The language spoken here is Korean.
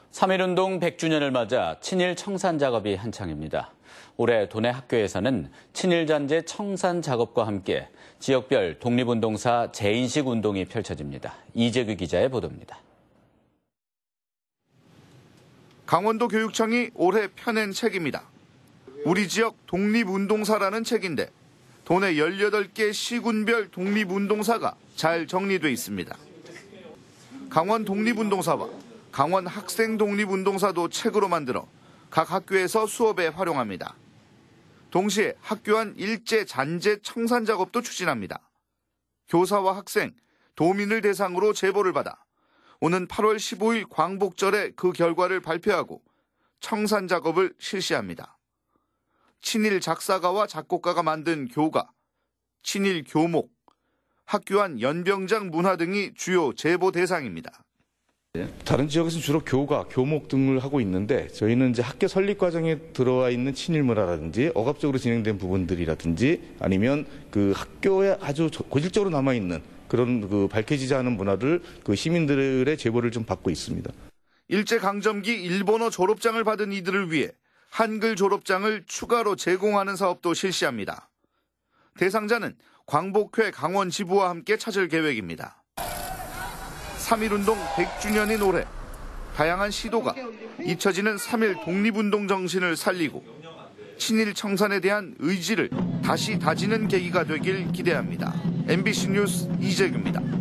3.1운동 100주년을 맞아 친일 청산 작업이 한창입니다. 올해 도내 학교에서는 친일 잔재 청산 작업과 함께 지역별 독립운동사 재인식 운동이 펼쳐집니다. 이재규 기자의 보도입니다. 강원도 교육청이 올해 펴낸 책입니다. 우리 지역 독립운동사라는 책인데 도내 18개 시군별 독립운동사가 잘 정리돼 있습니다. 강원 독립운동사와 강원 학생 독립운동사도 책으로 만들어 각 학교에서 수업에 활용합니다. 동시에 학교 안 일제 잔재 청산 작업도 추진합니다. 교사와 학생, 도민을 대상으로 제보를 받아 오는 8월 15일 광복절에 그 결과를 발표하고 청산 작업을 실시합니다. 친일 작사가와 작곡가가 만든 교가, 친일 교목, 학교 안 연병장 문화 등이 주요 제보 대상입니다. 다른 지역에서는 주로 교가, 교목 등을 하고 있는데 저희는 이제 학교 설립 과정에 들어와 있는 친일 문화라든지 억압적으로 진행된 부분들이라든지 아니면 그 학교에 아주 고질적으로 남아 있는 그런 그 밝혀지지 않은 문화를 그 시민들의 제보를 좀 받고 있습니다. 일제 강점기 일본어 졸업장을 받은 이들을 위해 한글 졸업장을 추가로 제공하는 사업도 실시합니다. 대상자는 광복회 강원 지부와 함께 찾을 계획입니다. 3.1운동 100주년인 올해 다양한 시도가 잊혀지는 3.1 독립운동 정신을 살리고 친일 청산에 대한 의지를 다시 다지는 계기가 되길 기대합니다. MBC 뉴스 이재규입니다.